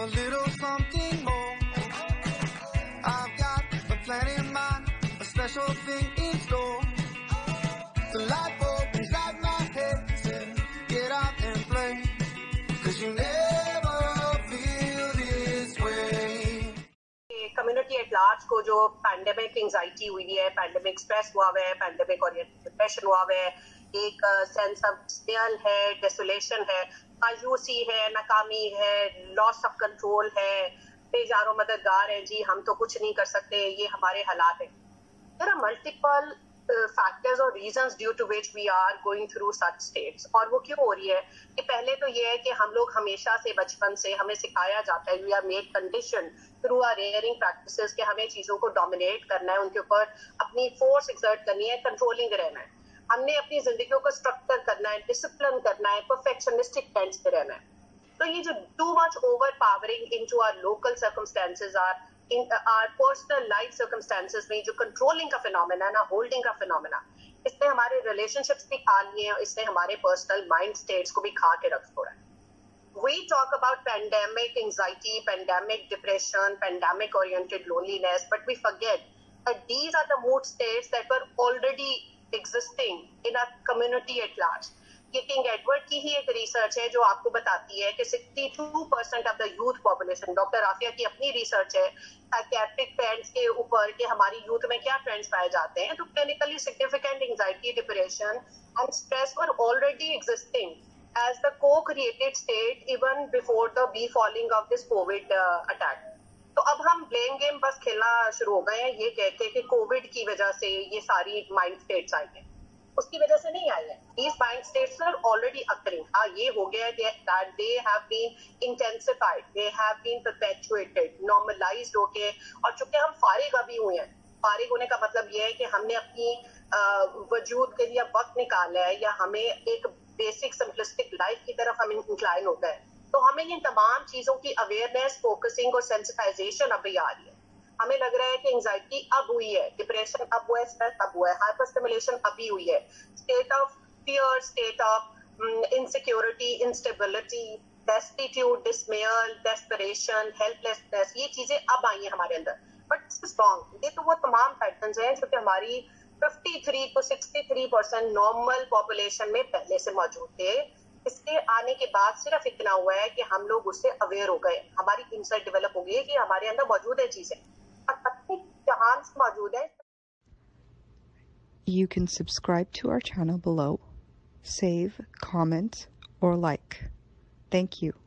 a little something more. I've got a plan in mind, a special thing in store. The light bulb inside my head said, get out and play, 'cause you never feel this way. Community at large को जो pandemic anxiety हुई है, pandemic stress हुआ है, pandemic और depression हुआ है, एक सेंस ऑफ डिस्पेयर है, डेसोलेशन है, मायूसी है, नाकामी है, लॉस ऑफ कंट्रोल है, बेजारो मददगार है जी, हम तो कुछ नहीं कर सकते, ये हमारे हालात हैं. देयर आर मल्टीपल फैक्टर्स और reasons due to which we are going through such states. और वो क्यों हो रही है कि पहले तो ये है कि हम लोग हमेशा से बचपन से हमें सिखाया जाता है, we are made condition through our rearing practices कि हमें चीजों को डोमिनेट करना है, उनके ऊपर अपनी फोर्स एक्सर्ट करनी है, कंट्रोलिंग रहना है. हमने अपनी जिंदगियों को स्ट्रक्चर करना है, डिसिप्लिन करना है, परफेक्शनिस्टिक टेंस पे रहना है. तो ये जो too much over powering into our local circumstances are in our personal life circumstances में जो कंट्रोलिंग का फिनोमेना ना, होल्डिंग का फिनोमेना, इसने हमारे रिलेशनशिप्स भी खा लिए हैं, इसने हमारे पर्सनल माइंड स्टेट्स को भी खा के रख छोड़ा है. We talk about pandemic anxiety, pandemic depression, pandemic oriented loneliness, but we forget that these are the mood states that were already existing in our community at large. ये king Edward की ही एक रिसर्च है जो आपको बताती है कि 62% of the youth population, doctor Afiya की अपनी रिसर्च है साइकियाट्रिक ट्रेंड्स के ऊपर कि हमारी यूथ में क्या ट्रेंड्स पाए जाते हैं, तो clinically significant anxiety, depression and stress were already existing as the co-created state even before the befalling of this COVID attack. तो अब हम ब्लेम गेम बस खेलना शुरू हो गए हैं ये कह के कि कोविड की वजह से ये सारी माइंड स्टेट्स आई हैं. उसकी वजह से नहीं आई है. These mind states are already occurring. हाँ, ये हो गया है that they have been intensified, they have been perpetuated, normalized होके, और चूंकि हम फारिग अभी हुए हैं, फारिग होने का मतलब ये है कि हमने अपनी वजूद के लिए वक्त निकाला है या हमें एक बेसिक सिंपलिस्टिक लाइफ की तरफ हम इंक्लाइन हो गए, तो हमें इन तमाम चीजों की अवेयरनेस, फोकसिंग और सेंसिटाइजेशन अभी आ रही है. हमें लग रहा है कि एंजाइटी अब हुई है, डिप्रेशन अब हुआ है, स्ट्रेस अब हुआ है, हाइपर स्टिमुलेशन अभी हुई है, state of fear, state of insecurity, instability, destitute, dismay, desperation, helplessness, ये चीजें अब आई हैं हमारे अंदर. But this is wrong. ये तो वो तमाम पैटर्न्स हैं जो कि हमारी 53 to 63% नॉर्मल पॉपुलेशन में पहले से मौजूद थे. इसके आने के बाद सिर्फ इतना हुआ है कि हम लोग उससे अवेयर हो गए, हमारी इंसाइट डेवलप हो गई है कि हमारे अंदर मौजूद है चीजें और अपनी जहान से मौजूद है. You can subscribe to our channel below, save, comment, or like. Thank you.